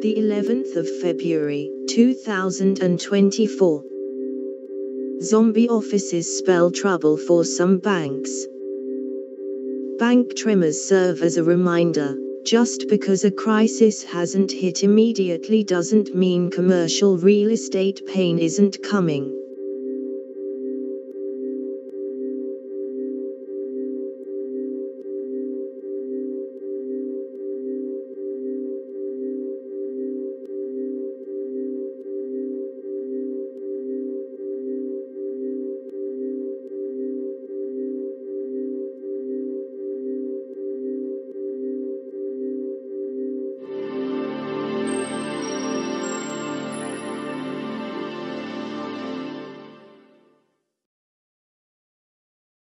the 11th of February, 2024. Zombie offices spell trouble for some banks. Bank tremors serve as a reminder, just because a crisis hasn't hit immediately doesn't mean commercial real estate pain isn't coming.